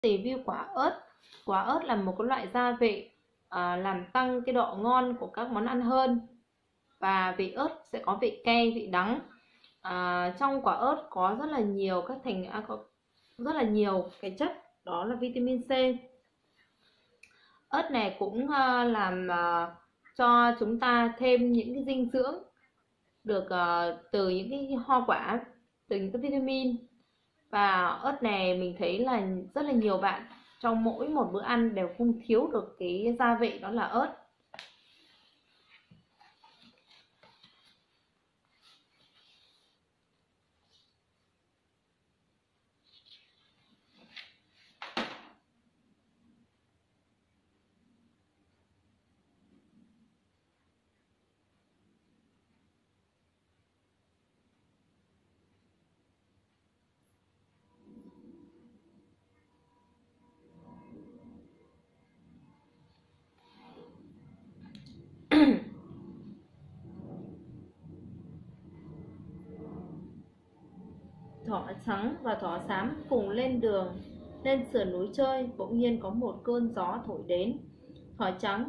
Review quả ớt. Quả ớt là một cái loại gia vị làm tăng cái độ ngon của các món ăn hơn. Và vị ớt sẽ có vị cay, vị đắng. Trong quả ớt có rất là nhiều có rất là nhiều cái chất, đó là vitamin C. Ớt này cũng làm cho chúng ta thêm những cái dinh dưỡng được từ những cái hoa quả, từ những cái vitamin. Và ớt này mình thấy là rất là nhiều bạn trong mỗi một bữa ăn đều không thiếu được cái gia vị, đó là ớt. Thỏ trắng và thỏ xám cùng lên đường lên sườn núi chơi, bỗng nhiên có một cơn gió thổi đến. Thỏ trắng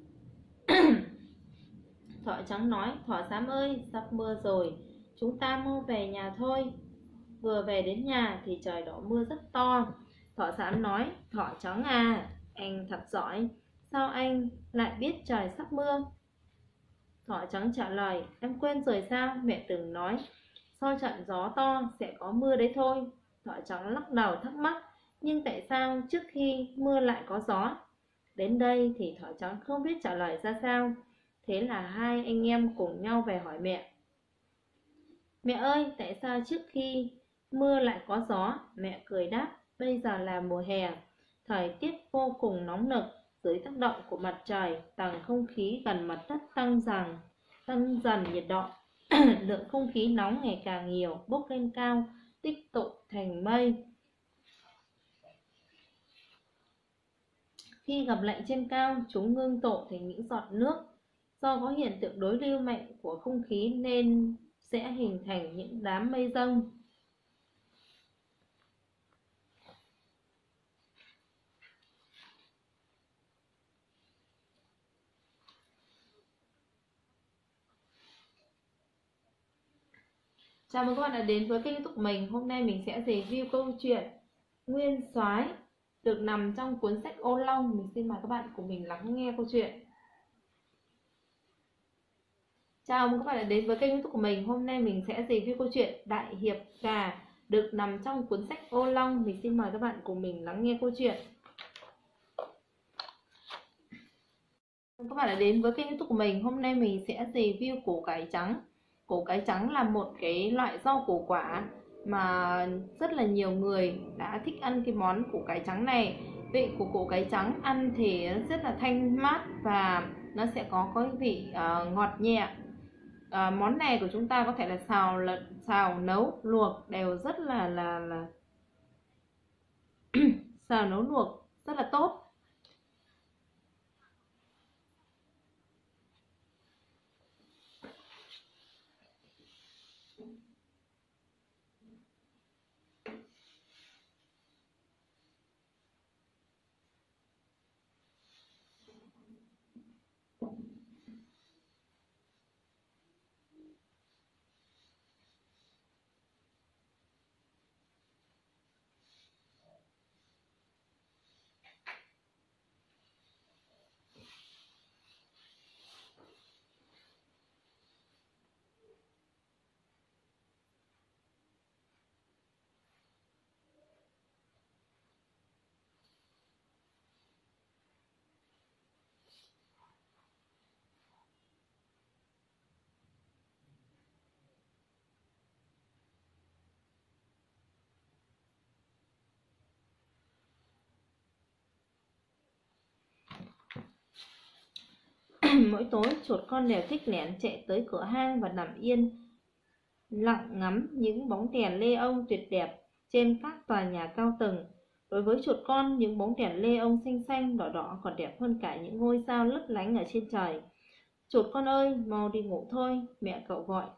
Thỏ trắng nói: "Thỏ xám ơi, sắp mưa rồi, chúng ta mau về nhà thôi." Vừa về đến nhà thì trời đổ mưa rất to. Thỏ xám nói: "Thỏ trắng à, anh thật giỏi, sao anh lại biết trời sắp mưa?" Thỏ trắng trả lời: "Em quên rồi sao, mẹ từng nói sau trận gió to sẽ có mưa đấy thôi." Thỏ trắng lắc đầu thắc mắc: "Nhưng tại sao trước khi mưa lại có gió?" Đến đây thì thỏ trắng không biết trả lời ra sao. Thế là hai anh em cùng nhau về hỏi mẹ. "Mẹ ơi, tại sao trước khi mưa lại có gió?" Mẹ cười đáp: "Bây giờ là mùa hè, thời tiết vô cùng nóng nực. Dưới tác động của mặt trời, tầng không khí gần mặt đất tăng dần nhiệt độ. Lượng không khí nóng ngày càng nhiều, bốc lên cao, tích tụ thành mây. Khi gặp lạnh trên cao, chúng ngưng tụ thành những giọt nước. Do có hiện tượng đối lưu mạnh của không khí nên sẽ hình thành những đám mây rông." Chào mừng các bạn đã đến với kênh YouTube của mình. Hôm nay mình sẽ review câu chuyện Nguyên Soái được nằm trong cuốn sách Ô Long. Mình xin mời các bạn cùng mình lắng nghe câu chuyện. Chào mừng các bạn đã đến với kênh YouTube của mình. Hôm nay mình sẽ review câu chuyện Đại Hiệp Gà được nằm trong cuốn sách Ô Long. Mình xin mời các bạn cùng mình lắng nghe câu chuyện. Các bạn đã đến với kênh YouTube của mình. Hôm nay mình sẽ review củ cải trắng. Củ cải trắng là một cái loại rau củ quả mà rất là nhiều người đã thích ăn cái món củ cải trắng này. Vị của củ cải trắng ăn thì rất là thanh mát và nó sẽ có cái vị ngọt nhẹ. Món này của chúng ta có thể là xào nấu luộc đều rất là xào nấu luộc rất là tốt. Mỗi tối chuột con đều thích lén chạy tới cửa hang và nằm yên lặng ngắm những bóng đèn lê ông tuyệt đẹp trên các tòa nhà cao tầng. Đối với chuột con, những bóng đèn lê ông xanh xanh đỏ đỏ còn đẹp hơn cả những ngôi sao lấp lánh ở trên trời. "Chuột con ơi, mau đi ngủ thôi," mẹ cậu gọi.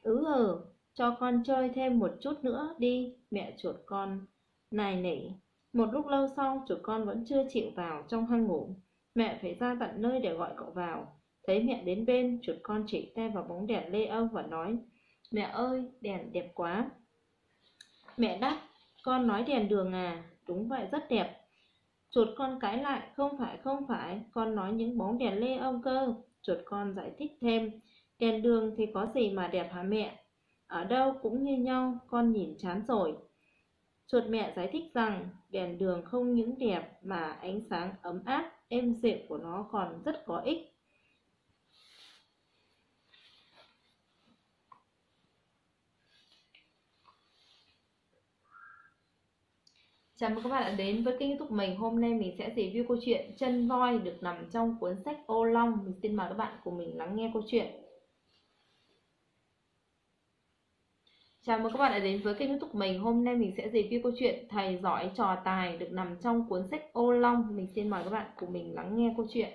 Cho con chơi thêm một chút nữa đi," mẹ chuột con nài nỉ. Một lúc lâu sau, chuột con vẫn chưa chịu vào trong hang ngủ. Mẹ phải ra tận nơi để gọi cậu vào. Thấy mẹ đến bên, chuột con chỉ tay vào bóng đèn lê ông và nói: "Mẹ ơi, đèn đẹp quá." Mẹ đáp: "Con nói đèn đường à? Đúng vậy, rất đẹp." Chuột con cãi lại: không phải, con nói những bóng đèn lê ông cơ." Chuột con giải thích thêm: "Đèn đường thì có gì mà đẹp hả mẹ? Ở đâu cũng như nhau, con nhìn chán rồi." Chuột mẹ giải thích rằng đèn đường không những đẹp mà ánh sáng ấm áp, êm dịu của nó còn rất có ích. Chào mừng các bạn đã đến với kênh YouTube của mình. Hôm nay mình sẽ review câu chuyện Chân voi được nằm trong cuốn sách Ô Long. Mình xin mời các bạn cùng mình lắng nghe câu chuyện. Chào mừng các bạn đã đến với kênh YouTube của mình. Hôm nay mình sẽ review câu chuyện Thầy giỏi trò tài được nằm trong cuốn sách Ô Long. Mình xin mời các bạn cùng mình lắng nghe câu chuyện.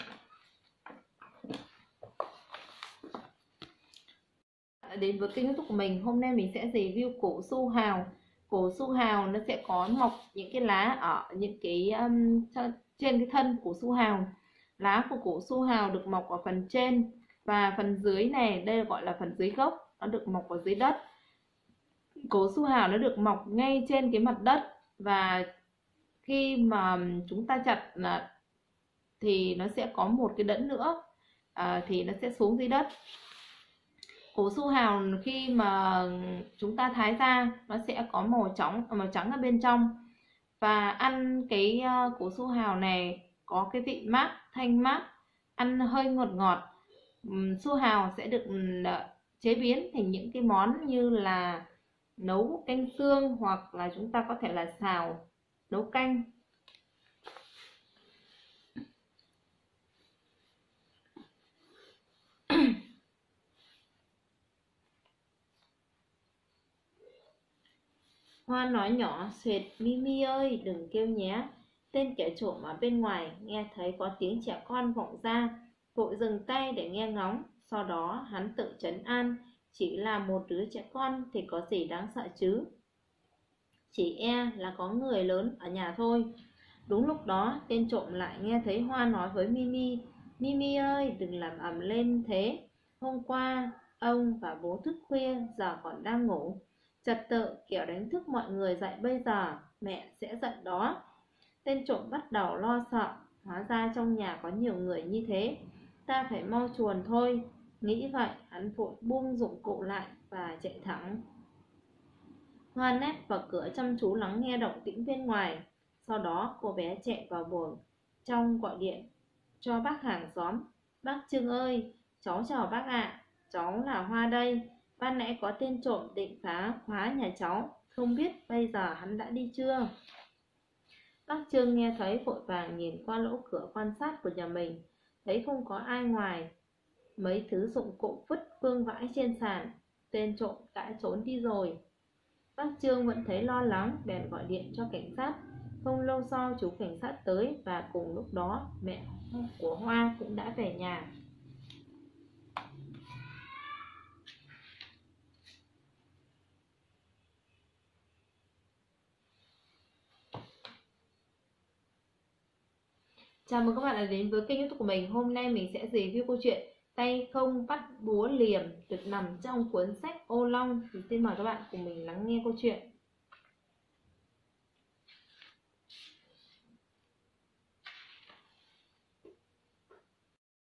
Đến với kênh YouTube của mình, hôm nay mình sẽ review cổ su hào. Cổ su hào nó sẽ có mọc những cái lá ở những cái trên cái thân của su hào. Lá của cổ su hào được mọc ở phần trên và phần dưới này, đây gọi là phần dưới gốc, nó được mọc ở dưới đất. Cổ su hào nó được mọc ngay trên cái mặt đất, và khi mà chúng ta chặt thì nó sẽ có một cái đẫn nữa thì nó sẽ xuống dưới đất. Cổ su hào khi mà chúng ta thái ra nó sẽ có màu trắng ở bên trong, và ăn cái cổ su hào này có cái vị mát, thanh mát, ăn hơi ngọt ngọt. Su hào sẽ được chế biến thành những cái món như là nấu canh xương, hoặc là chúng ta có thể là xào, nấu canh. Hoa nói nhỏ: "Xuệt, Mimi ơi, đừng kêu nhé." Tên kẻ trộm ở bên ngoài nghe thấy có tiếng trẻ con vọng ra, vội dừng tay để nghe ngóng. Sau đó hắn tự trấn an: chỉ là một đứa trẻ con thì có gì đáng sợ chứ, chỉ là có người lớn ở nhà thôi. Đúng lúc đó, tên trộm lại nghe thấy Hoa nói với Mimi: "Mimi ơi, đừng làm ầm lên thế. Hôm qua ông và bố thức khuya, giờ còn đang ngủ. Trật tự, kẻo đánh thức mọi người dậy bây giờ, mẹ sẽ giận đó." Tên trộm bắt đầu lo sợ, hóa ra trong nhà có nhiều người như thế, ta phải mau chuồn thôi. Nghĩ vậy, hắn vội buông dụng cụ lại và chạy thẳng. Hoa nép vào cửa chăm chú lắng nghe động tĩnh bên ngoài. Sau đó cô bé chạy vào buồng trong gọi điện cho bác hàng xóm: "Bác Trương ơi, cháu chào bác ạ. Cháu là Hoa đây. Ban nãy có tên trộm định phá khóa nhà cháu, không biết bây giờ hắn đã đi chưa?" Bác Trương nghe thấy vội vàng nhìn qua lỗ cửa quan sát của nhà mình, thấy không có ai ngoài. Mấy thứ dụng cụ vứt vương vãi trên sàn, tên trộm đã trốn đi rồi. Bác Trương vẫn thấy lo lắng, bèn gọi điện cho cảnh sát. Không lâu sau, chú cảnh sát tới, và cùng lúc đó mẹ của Hoa cũng đã về nhà. Chào mừng các bạn đã đến với kênh YouTube của mình. Hôm nay mình sẽ review câu chuyện Tay không bắt búa liềm được nằm trong cuốn sách Ô Long. Thì xin mời các bạn cùng mình lắng nghe câu chuyện.